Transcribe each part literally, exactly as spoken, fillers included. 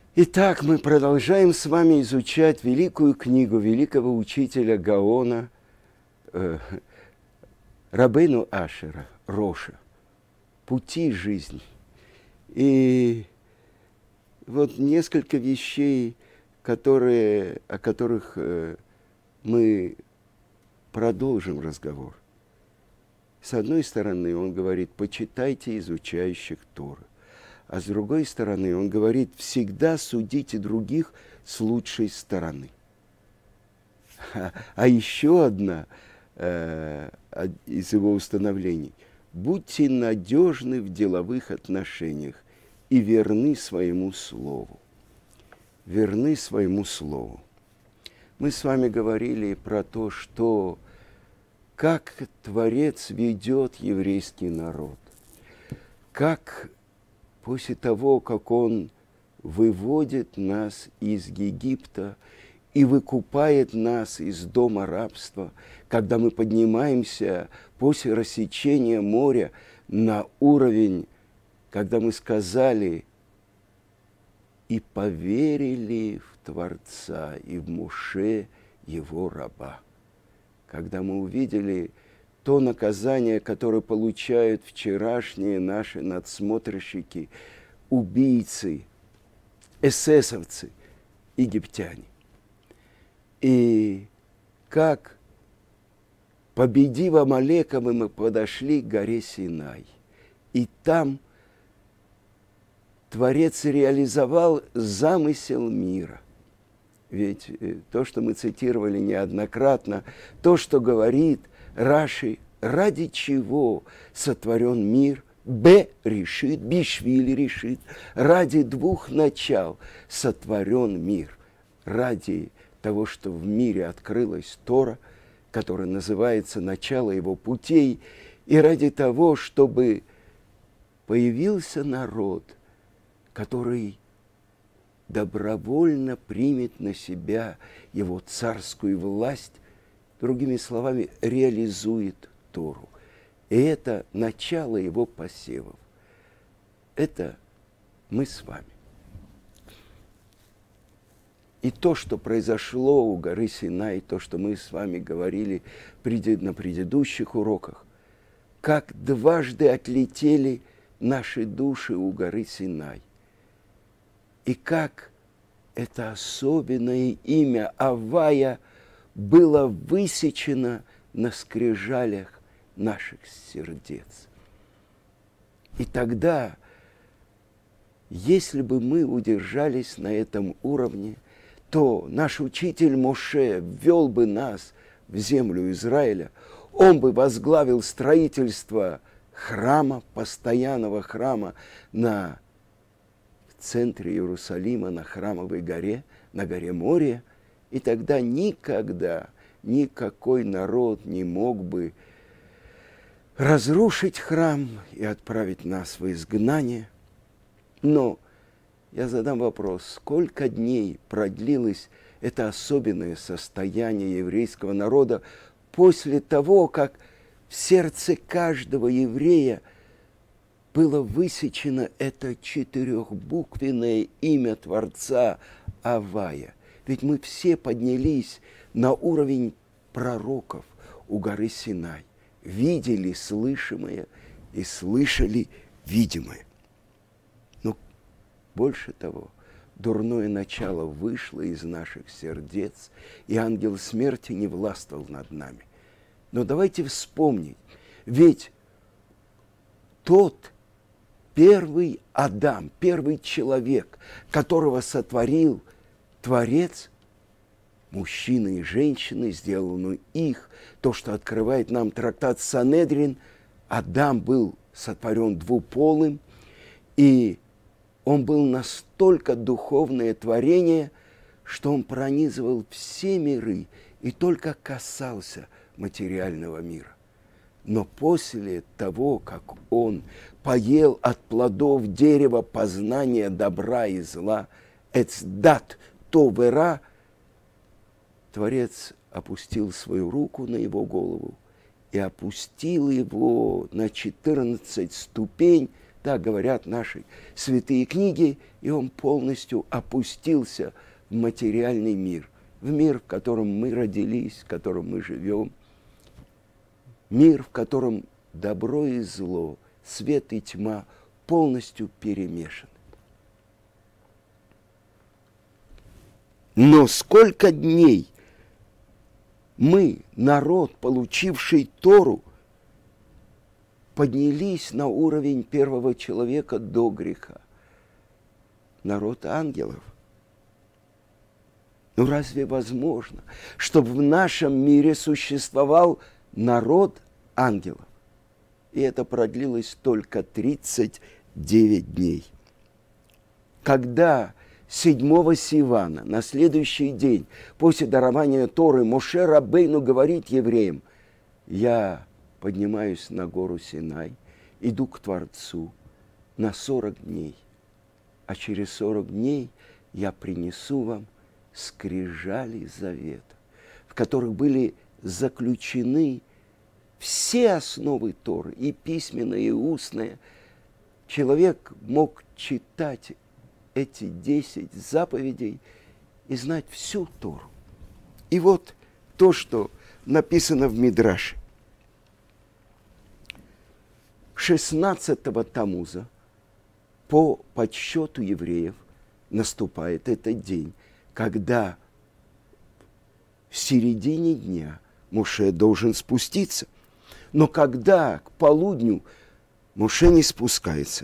Итак, мы продолжаем с вами изучать великую книгу великого учителя Гаона э, Рабейну Ашера, Роша, «Пути жизни». И вот несколько вещей, которые, о которых э, мы продолжим разговор. С одной стороны, он говорит: почитайте изучающих Тору. А с другой стороны, он говорит: всегда судите других с лучшей стороны. А, а еще одна э, из его установлений: будьте надежны в деловых отношениях и верны своему слову. Верны своему слову. Мы с вами говорили про то, что как Творец ведет еврейский народ, как после того, как Он выводит нас из Египта и выкупает нас из дома рабства, когда мы поднимаемся после рассечения моря на уровень, когда мы сказали и поверили в Творца и в Моше, его раба. Когда мы увидели то наказание, которое получают вчерашние наши надсмотрщики, убийцы, эсэсовцы, египтяне. И как, победив Амалека, мы подошли к горе Синай. И там Творец реализовал замысел мира. Ведь то, что мы цитировали неоднократно, то, что говорит Раши, ради чего сотворен мир, Б решит, Бишвили решит, ради двух начал сотворен мир. Ради того, что в мире открылась Тора, которая называется начало его путей, и ради того, чтобы появился народ, который добровольно примет на себя его царскую власть, другими словами, реализует Тору. И это начало его посевов. Это мы с вами. И то, что произошло у горы Синай, то, что мы с вами говорили на предыдущих уроках, как дважды отлетели наши души у горы Синай. И как это особенное имя Авая было высечено на скрижалях наших сердец. И тогда, если бы мы удержались на этом уровне, то наш учитель Моше ввел бы нас в землю Израиля, он бы возглавил строительство храма, постоянного храма на в центре Иерусалима, на Храмовой горе, на горе Мория, и тогда никогда никакой народ не мог бы разрушить храм и отправить нас в изгнание. Но я задам вопрос: сколько дней продлилось это особенное состояние еврейского народа после того, как в сердце каждого еврея было высечено это четырехбуквенное имя Творца Авая? Ведь мы все поднялись на уровень пророков у горы Синай, видели слышимое и слышали видимое. Но больше того, дурное начало вышло из наших сердец, и ангел смерти не властвовал над нами. Но давайте вспомнить, ведь тот первый Адам, первый человек, которого сотворил Творец, мужчины и женщины, сделанную их, то, что открывает нам трактат Санедрин, Адам был сотворен двуполым, и он был настолько духовное творение, что он пронизывал все миры и только касался материального мира. Но после того, как он поел от плодов дерева познания добра и зла, эцдат товера, Творец опустил свою руку на его голову и опустил его на четырнадцать ступень Так говорят наши святые книги, и он полностью опустился в материальный мир, в мир, в котором мы родились, в котором мы живем, мир, в котором добро и зло, свет и тьма полностью перемешаны. Но сколько дней мы, народ, получивший Тору, поднялись на уровень первого человека до греха. Народ ангелов. Ну разве возможно, чтобы в нашем мире существовал народ ангелов? И это продлилось только тридцать девять дней. Когда седьмого Сивана, на следующий день, после дарования Торы, Моше Рабейну говорит евреям: «Я поднимаюсь на гору Синай, иду к Творцу на сорок дней, а через сорок дней я принесу вам скрижали завета, в которых были заключены все основы Торы, и письменное, и устное». Человек мог читать эти десять заповедей и знать всю Тору. И вот то, что написано в Мидраше. шестнадцатого Тамуза по подсчету евреев наступает этот день, когда в середине дня Моше должен спуститься. Но когда к полудню Моше не спускается,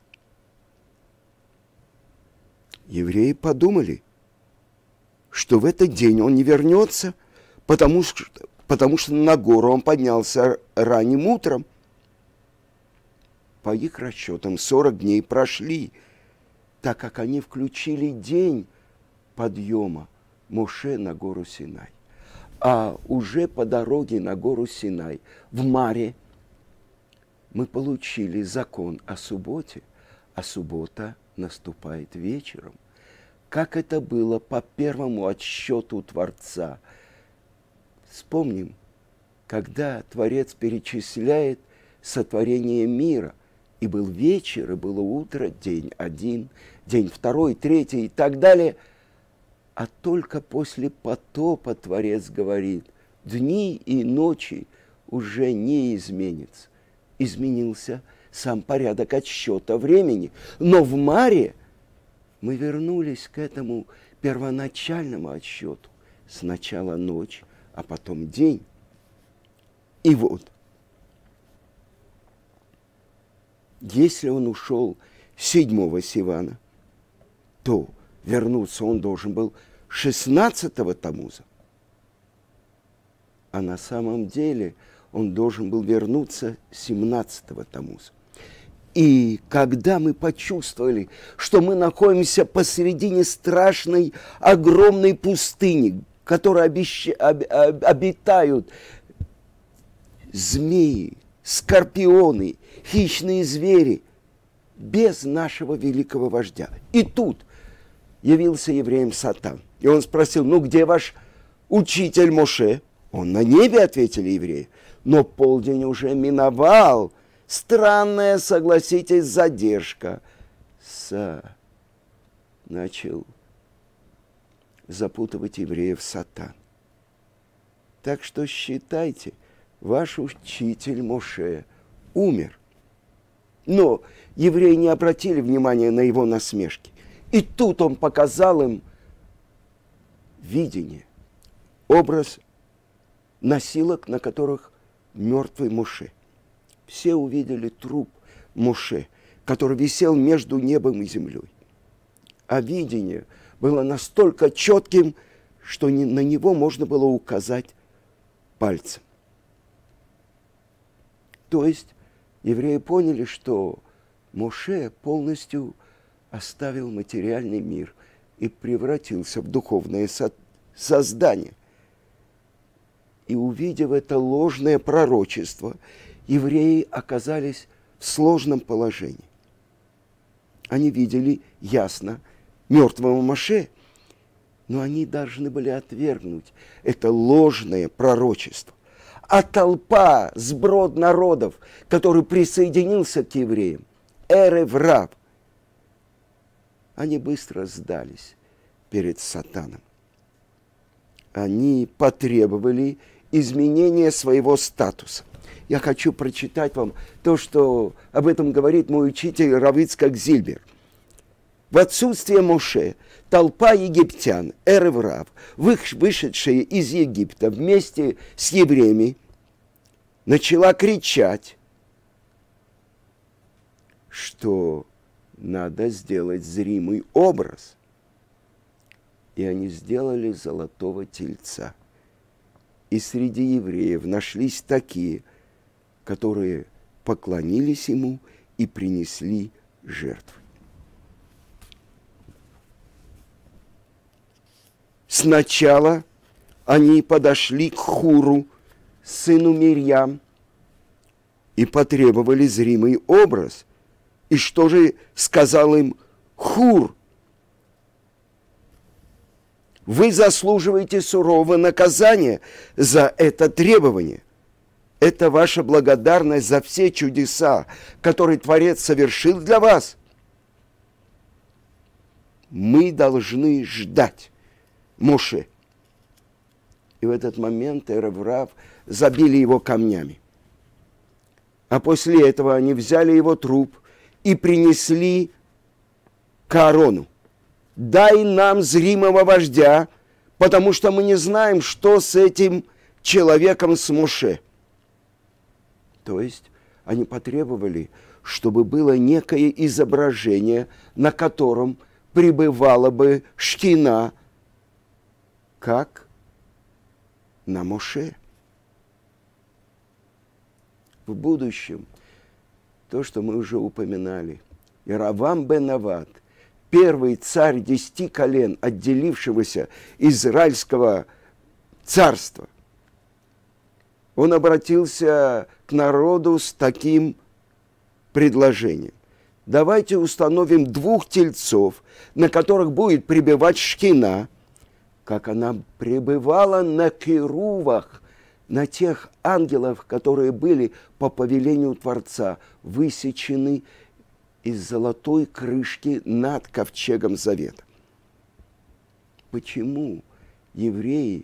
евреи подумали, что в этот день он не вернется, потому что, потому что на гору он поднялся ранним утром. По их расчетам сорок дней прошли, так как они включили день подъема Моше на гору Синай. А уже по дороге на гору Синай, в Маре, мы получили закон о субботе, а суббота наступает вечером. Как это было по первому отсчету Творца. Вспомним, когда Творец перечисляет сотворение мира, и был вечер, и было утро, день один, день второй, третий и так далее. А только после потопа Творец говорит: дни и ночи уже не изменятся. Изменился сам порядок отсчета времени. Но в Маре мы вернулись к этому первоначальному отсчету. Сначала ночь, а потом день. И вот, если он ушел седьмого Сивана, то вернуться он должен был шестнадцатого Тамуза. А на самом деле он должен был вернуться семнадцатого Тамуза. И когда мы почувствовали, что мы находимся посередине страшной, огромной пустыни, в которой обещ... об... об... обитают змеи, скорпионы, хищные звери, без нашего великого вождя. И тут явился евреям Сатан. И он спросил: ну где ваш учитель Моше? Он на небе, ответили евреи. Но полдень уже миновал. Странная, согласитесь, задержка. Са начал запутывать евреев Сатан. Так что считайте, ваш учитель Моше умер. Но евреи не обратили внимания на его насмешки. И тут он показал им видение, образ носилок, на которых мертвый Моше. Все увидели труп Моше, который висел между небом и землей. А видение было настолько четким, что на него можно было указать пальцем. То есть евреи поняли, что Моше полностью оставил материальный мир и превратился в духовное со- создание. И увидев это ложное пророчество, евреи оказались в сложном положении. Они видели ясно мертвого Моше, но они должны были отвергнуть это ложное пророчество. А толпа, сброд народов, который присоединился к евреям, эрев рав. Они быстро сдались перед сатаном. Они потребовали изменения своего статуса. Я хочу прочитать вам то, что об этом говорит мой учитель Рав Ицхак Зильбер. В отсутствие Моше толпа египтян, эрев рав, вышедшая из Египта вместе с евреями, начала кричать, что надо сделать зримый образ. И они сделали золотого тельца. И среди евреев нашлись такие, которые поклонились ему и принесли жертвы. Сначала они подошли к Хуру, сыну Мирьям, и потребовали зримый образ. И что же сказал им Хур? Вы заслуживаете сурового наказания за это требование. Это ваша благодарность за все чудеса, которые Творец совершил для вас. Мы должны ждать Моше. И в этот момент эрев рав забили его камнями. А после этого они взяли его труп и принесли к Аарону. Дай нам зримого вождя, потому что мы не знаем, что с этим человеком, с Моше. То есть они потребовали, чтобы было некое изображение, на котором пребывала бы Шхина, как на Моше. В будущем, то, что мы уже упоминали, Яровам бен Нават, первый царь десяти колен, отделившегося израильского царства, он обратился к народу с таким предложением. Давайте установим двух тельцов, на которых будет пребывать Шхина, как она пребывала на керувах, на тех ангелов, которые были по повелению Творца высечены из золотой крышки над ковчегом завета. Почему евреи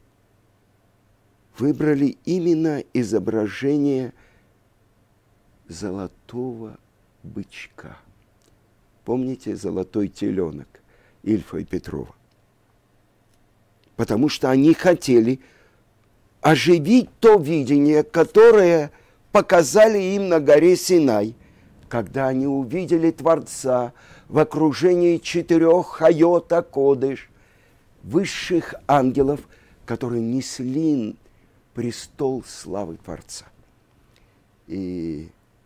выбрали именно изображение золотого бычка? Помните золотой теленок Ильфа и Петрова? Потому что они хотели оживить то видение, которое показали им на горе Синай, когда они увидели Творца в окружении четырех хайота кодыш, высших ангелов, которые несли престол славы Творца. И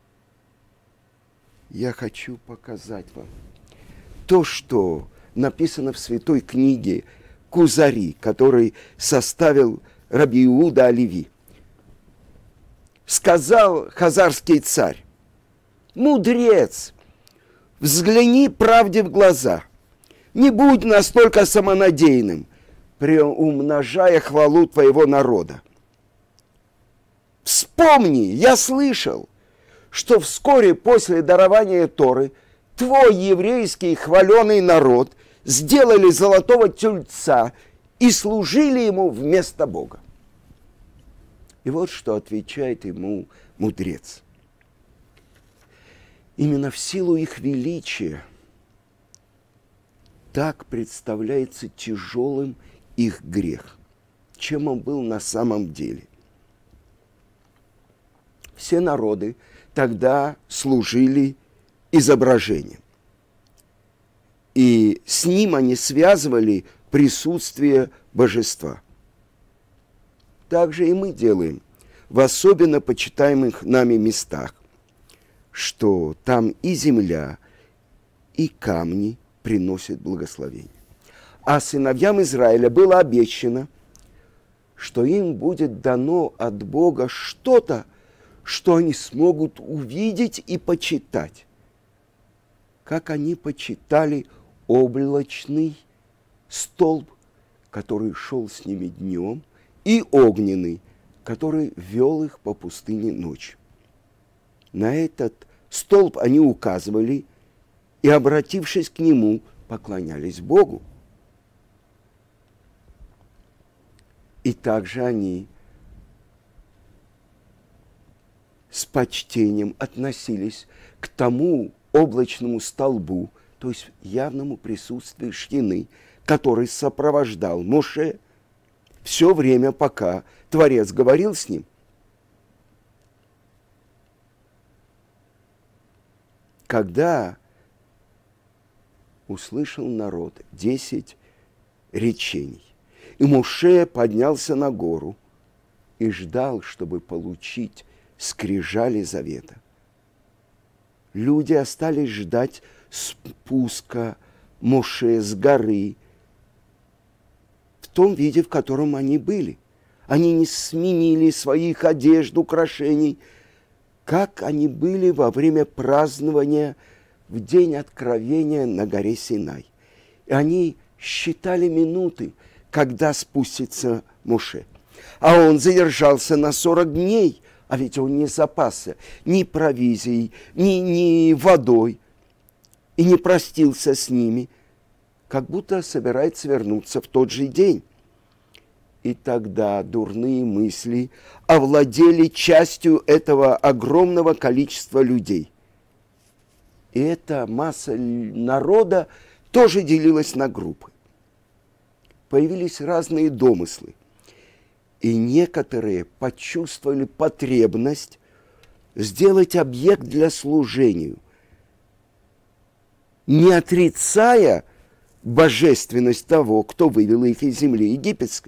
я хочу показать вам то, что написано в святой книге Кузари, который составил Раби Иуда Алеви. Сказал хазарский царь: мудрец, взгляни правде в глаза, не будь настолько самонадеянным, приумножая хвалу твоего народа. Вспомни, я слышал, что вскоре после дарования Торы твой еврейский хваленый народ сделали золотого тельца и служили ему вместо Бога. И вот что отвечает ему мудрец. Именно в силу их величия так представляется тяжелым их грех, чем он был на самом деле. Все народы тогда служили изображением. И с ним они связывали присутствие божества. Так же и мы делаем в особенно почитаемых нами местах, что там и земля, и камни приносят благословение. А сыновьям Израиля было обещано, что им будет дано от Бога что-то, что они смогут увидеть и почитать, как они почитали облачный столб, который шел с ними днем, и огненный, который вел их по пустыне ночью. На этот столб они указывали и, обратившись к нему, поклонялись Богу. И также они с почтением относились к тому облачному столбу, то есть явному присутствию Шхины, который сопровождал Моше все время, пока Творец говорил с ним. Когда услышал народ десять речений, и Моше поднялся на гору и ждал, чтобы получить скрижали завета. Люди остались ждать спуска Моше с горы в том виде, в котором они были. Они не сменили своих одежд, украшений, как они были во время празднования в день откровения на горе Синай. И они считали минуты, когда спустится Моше. А он задержался на сорок дней, а ведь он не запасся ни провизией, ни, ни водой, и не простился с ними, как будто собирается вернуться в тот же день. И тогда дурные мысли овладели частью этого огромного количества людей. И эта масса народа тоже делилась на группы. Появились разные домыслы. И некоторые почувствовали потребность сделать объект для служения, не отрицая божественность того, кто вывел их из земли египетской.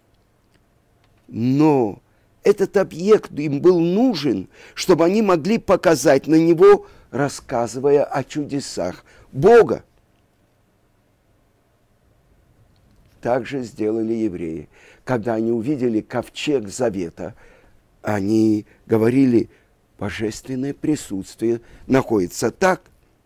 Но этот объект им был нужен, чтобы они могли показать на него, рассказывая о чудесах Бога. Так же сделали евреи. Когда они увидели ковчег завета, они говорили, божественное присутствие находится так.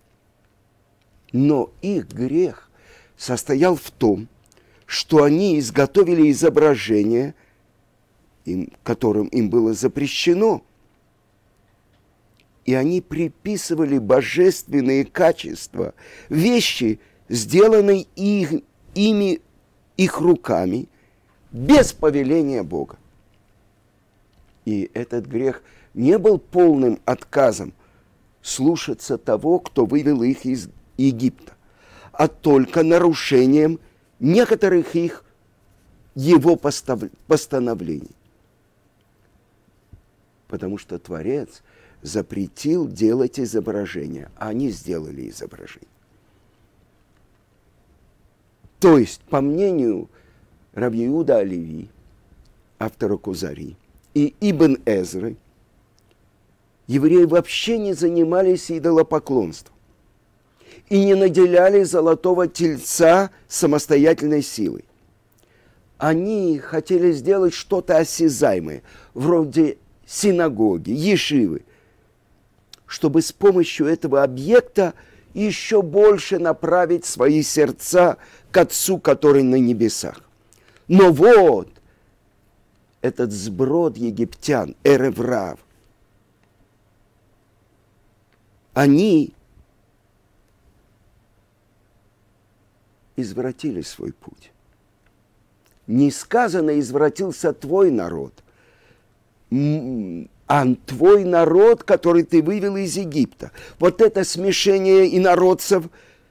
Но их грех состоял в том, что они изготовили изображение, им, которым им было запрещено, и они приписывали божественные качества, вещи, сделанные их, ими, их руками, без повеления Бога. И этот грех не был полным отказом слушаться того, кто вывел их из Египта, а только нарушением некоторых их его постановлений. Потому что Творец запретил делать изображения, а они сделали изображение. То есть, по мнению Раби Иуда Алеви, автора Кузари, и Ибн Эзры, евреи вообще не занимались идолопоклонством и не наделяли золотого тельца самостоятельной силой. Они хотели сделать что-то осязаемое, вроде синагоги, ешивы, чтобы с помощью этого объекта еще больше направить свои сердца к Отцу, который на небесах. Но вот этот сброд египтян, Эрев Рав, они извратили свой путь. Не сказано, извратился твой народ, а твой народ, который ты вывел из Египта. Вот это смешение инородцев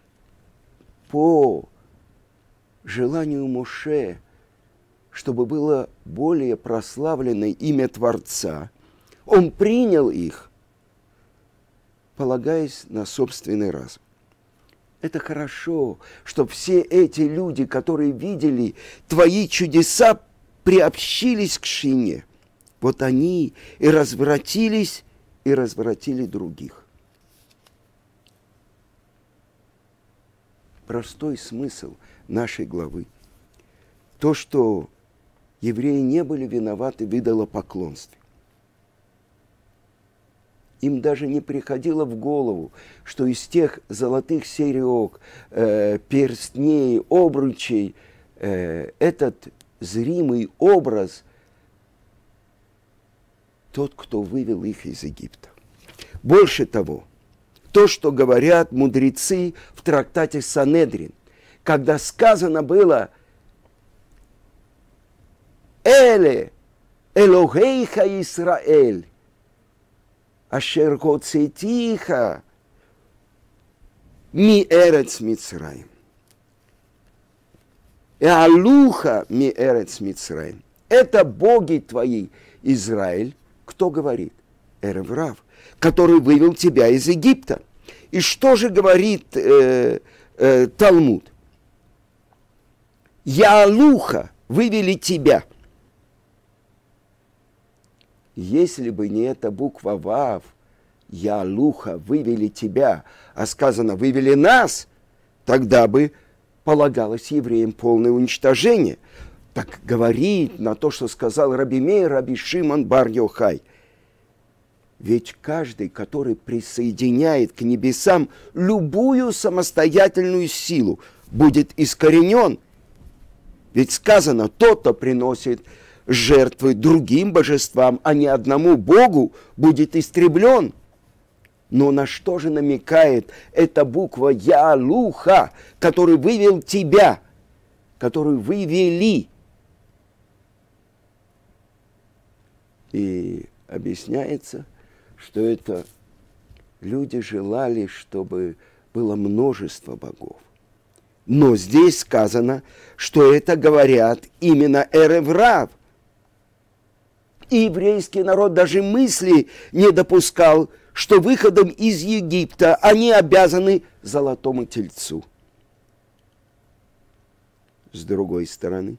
по желанию Моше, чтобы было более прославлено имя Творца, он принял их, полагаясь на собственный разум. Это хорошо, чтобы все эти люди, которые видели твои чудеса, приобщились к Шхине. Вот они и развратились, и развратили других. Простой смысл нашей главы. То, что евреи не были виноваты в идолопоклонстве. Им даже не приходило в голову, что из тех золотых серег, э, перстней, обручей, э, этот зримый образ тот, кто вывел их из Египта. Больше того, то, что говорят мудрецы в трактате Санедрин, когда сказано было «Эле, Элогейха Исраэль, ашер хоцетиха ми эрец Мицраим, Эалуха ми эрец Мицраим». Это боги твои, Израиль. Кто говорит? Эрев Рав, который вывел тебя из Египта. И что же говорит э, э, Талмуд? Яалуха вывели тебя. Если бы не эта буква Вав, Яалуха вывели тебя, а сказано вывели нас, тогда бы полагалось евреям полное уничтожение. Так говорит на то, что сказал Раби Меир, Раби Шимон бар Йохай. Ведь каждый, который присоединяет к небесам любую самостоятельную силу, будет искоренен. Ведь сказано, тот, кто приносит жертвы другим божествам, а не одному Богу, будет истреблен. Но на что же намекает эта буква Яалуха, который вывел тебя, который вывели? И объясняется, что это люди желали, чтобы было множество богов. Но здесь сказано, что это говорят именно Эрев Рав. И еврейский народ даже мысли не допускал, что выходом из Египта они обязаны золотому тельцу. С другой стороны,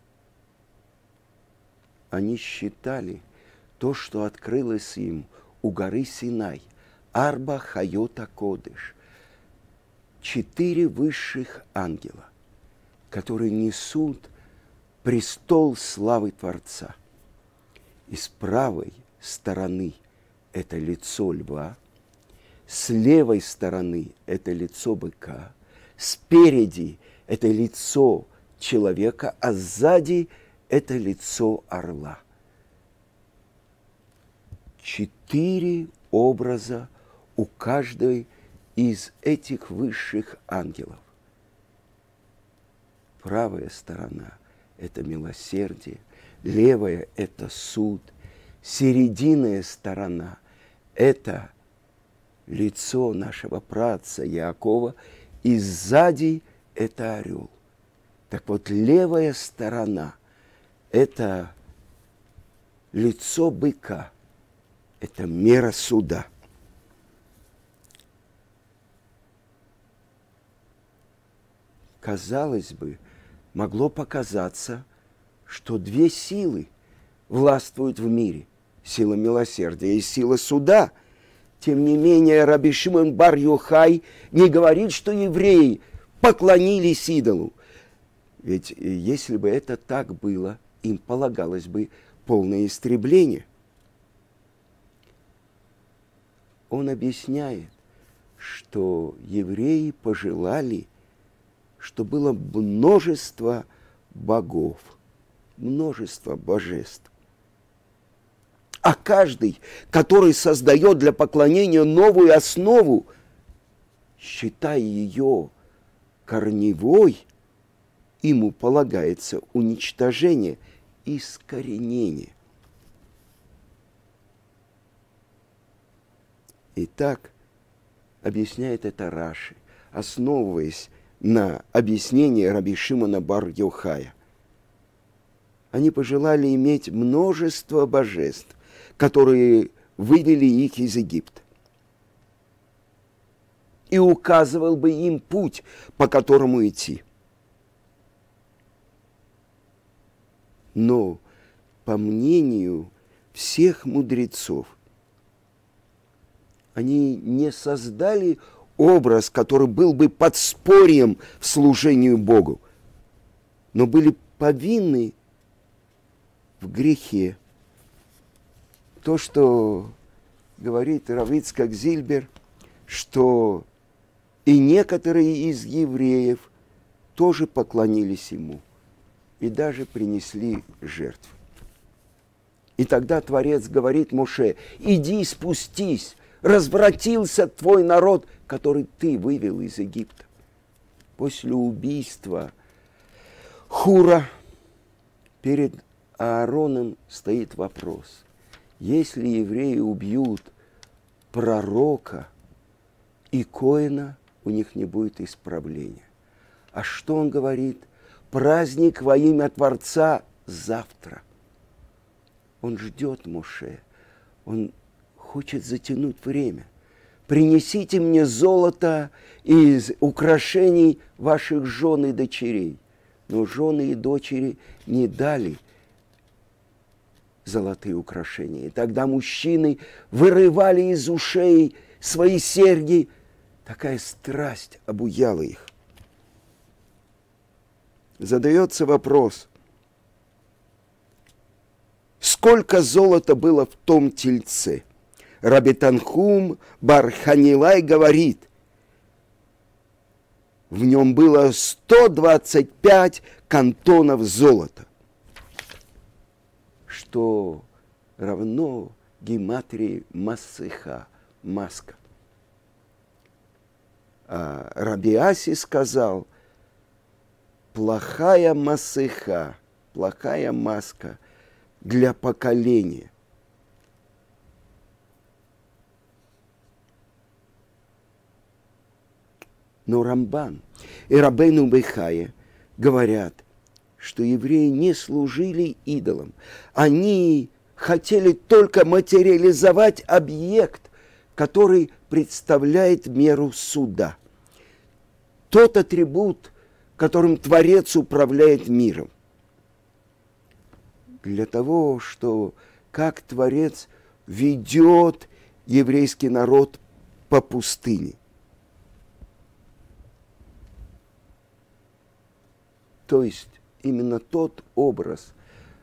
они считали то, что открылось им у горы Синай, Арба Хайота Кодыш, четыре высших ангела, которые несут престол славы Творца. И с правой стороны это лицо льва, с левой стороны это лицо быка, спереди это лицо человека, а сзади это лицо орла. Четыре образа у каждой из этих высших ангелов. Правая сторона – это милосердие, левая – это суд, серединная сторона – это лицо нашего праотца Яакова, и сзади – это орел. Так вот, левая сторона – это лицо быка, это мера суда. Казалось бы, могло показаться, что две силы властвуют в мире. Сила милосердия и сила суда. Тем не менее, Раби Шимон бар Йохай не говорит, что евреи поклонились идолу. Ведь если бы это так было, им полагалось бы полное истребление. Он объясняет, что евреи пожелали, что было множество богов, множество божеств. А каждый, который создает для поклонения новую основу, считая ее корневой, ему полагается уничтожение, искоренение. Итак, объясняет это Раши, основываясь на объяснении Раби Шимона бар Йохая. Они пожелали иметь множество божеств, которые вывели их из Египта. И указывал бы им путь, по которому идти. Но, по мнению всех мудрецов, они не создали образ, который был бы подспорьем в служении Богу, но были повинны в грехе. То, что говорит Рав Ицхак Зильбер, что и некоторые из евреев тоже поклонились ему и даже принесли жертву. И тогда Творец говорит Моше: иди спустись развратился твой народ, который ты вывел из Египта. После убийства Хура перед Аароном стоит вопрос. Если евреи убьют пророка и коэна, у них не будет исправления. А что он говорит? Праздник во имя Творца завтра. Он ждет Моше. Он хочет затянуть время. Принесите мне золото из украшений ваших жен и дочерей. Но жены и дочери не дали золотые украшения. И тогда мужчины вырывали из ушей свои серьги. Такая страсть обуяла их. Задается вопрос, сколько золота было в том тельце? Раби Танхум бар Ханилай говорит, в нем было сто двадцать пять кантонов золота, что равно гематрии Масыха, маска. А Раби Аси сказал, плохая масыха, плохая маска для поколения. Но Рамбан и Рабейну Бехая говорят, что евреи не служили идолам. Они хотели только материализовать объект, который представляет меру суда. Тот атрибут, которым Творец управляет миром. Для того, что как Творец ведет еврейский народ по пустыне. То есть именно тот образ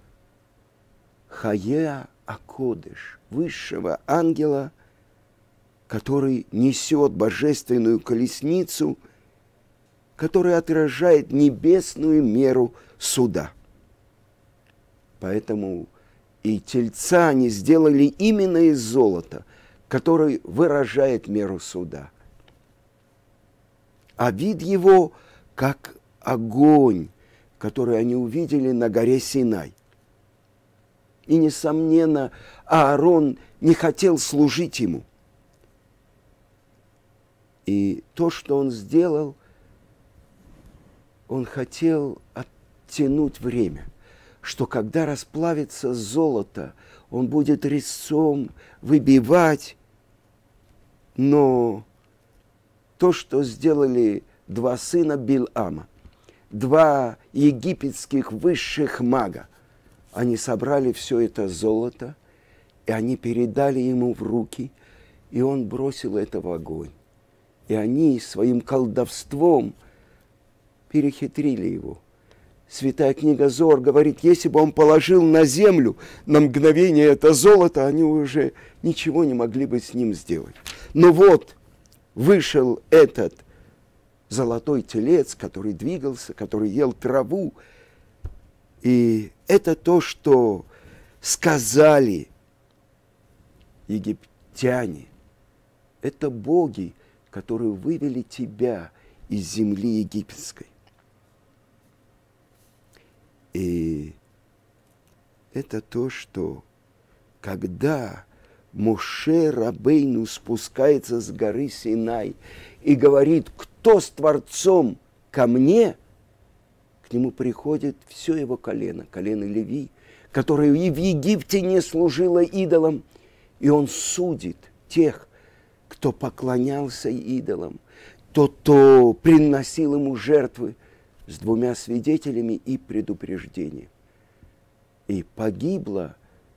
Хая Акодыш, высшего ангела, который несет божественную колесницу, который отражает небесную меру суда. Поэтому и тельца они сделали именно из золота, который выражает меру суда. А вид его как огонь, который они увидели на горе Синай. И, несомненно, Аарон не хотел служить ему. И то, что он сделал, он хотел оттянуть время, что когда расплавится золото, он будет резцом выбивать. Но то, что сделали два сына Билама, два египетских высших мага, они собрали все это золото, и они передали ему в руки, и он бросил это в огонь. И они своим колдовством перехитрили его. Святая книга Зоар говорит, если бы он положил на землю на мгновение это золото, они уже ничего не могли бы с ним сделать. Но вот вышел этот золотой телец, который двигался, который ел траву. И это то, что сказали египтяне. Это боги, которые вывели тебя из земли египетской. И это то, что когда Моше Рабейну спускается с горы Синай и говорит, кто с Творцом ко мне, к нему приходит все его колено, колено Леви, которое и в Египте не служило идолам, и он судит тех, кто поклонялся идолам, тот, кто приносил ему жертвы с двумя свидетелями и предупреждением. И погибло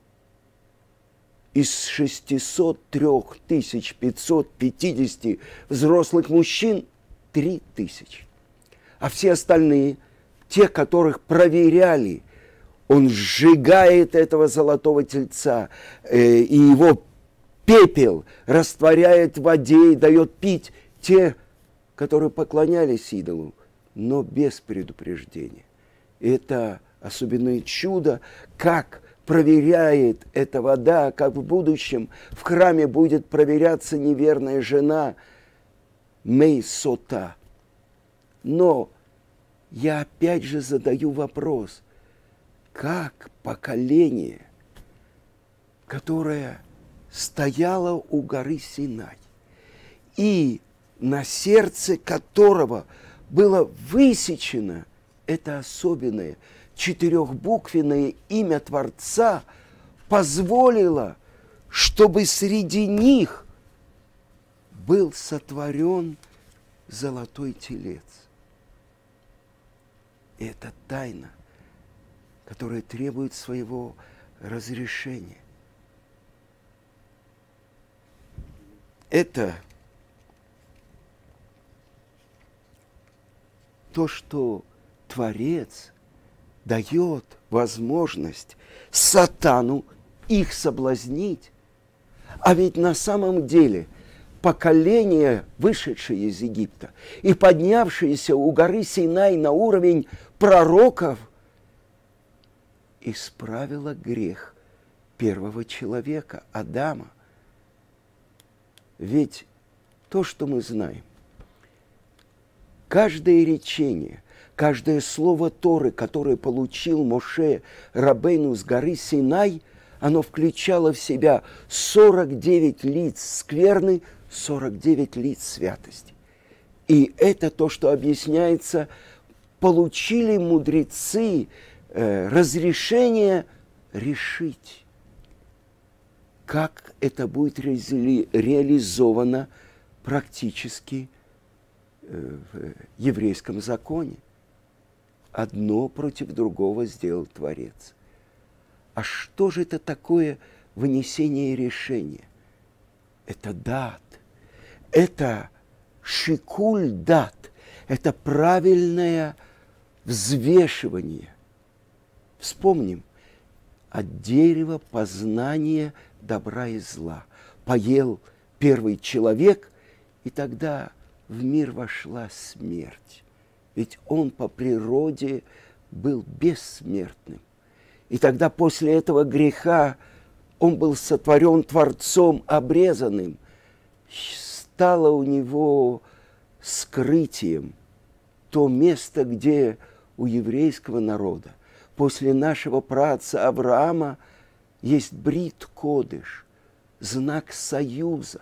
из шестисот трёх тысяч пятисот пятидесяти взрослых мужчин три тысячи. А все остальные, те, которых проверяли, он сжигает этого золотого тельца, э, и его пепел растворяет в воде и дает пить те, которые поклонялись идолу, но без предупреждения. И это особенное чудо, как проверяет эта вода, как в будущем в храме будет проверяться неверная жена Мей-Сота. Но я опять же задаю вопрос, как поколение, которое стояло у горы Синай, и на сердце которого было высечено это особенное четырехбуквенное имя Творца, позволило, чтобы среди них был сотворен золотой телец. И это тайна, которая требует своего разрешения. Это то, что Творец дает возможность сатану их соблазнить. А ведь на самом деле поколение, вышедшее из Египта и поднявшееся у горы Синай на уровень пророков, исправило грех первого человека, Адама. Ведь то, что мы знаем, каждое речение, каждое слово Торы, которое получил Моше Рабейну с горы Синай, оно включало в себя сорок девять лиц скверны, сорок девять лиц святости. И это то, что объясняется, получили мудрецы э, разрешение решить, как это будет ре- реализовано практически э, в еврейском законе. Одно против другого сделал Творец. А что же это такое вынесение решения? Это дат, это шикуль дат, это правильное взвешивание. Вспомним, от дерева познания добра и зла поел первый человек, и тогда в мир вошла смерть. Ведь он по природе был бессмертным. И тогда после этого греха он был сотворен Творцом обрезанным. Стало у него скрытием то место, где у еврейского народа после нашего праотца Авраама есть брит кодыш, знак союза.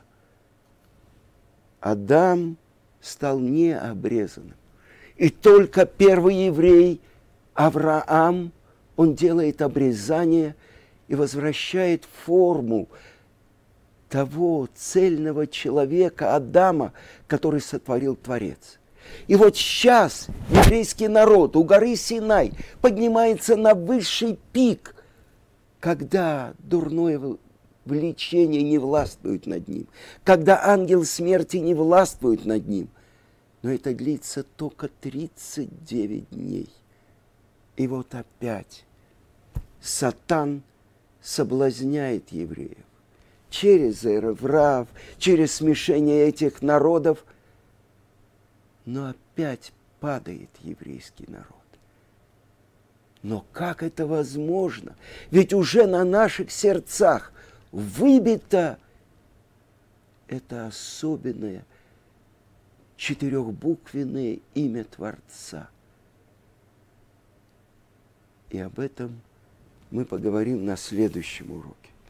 Адам стал необрезанным. И только первый еврей, Авраам, он делает обрезание и возвращает форму того цельного человека, Адама, который сотворил Творец. И вот сейчас еврейский народ у горы Синай поднимается на высший пик, когда дурное влечение не властвует над ним, когда ангел смерти не властвует над ним. Но это длится только тридцать девять дней. И вот опять Сатан соблазняет евреев через Эреврав, через смешение этих народов, но опять падает еврейский народ. Но как это возможно? Ведь уже на наших сердцах выбито это особенное четырехбуквенное имя Творца. И об этом мы поговорим на следующем уроке.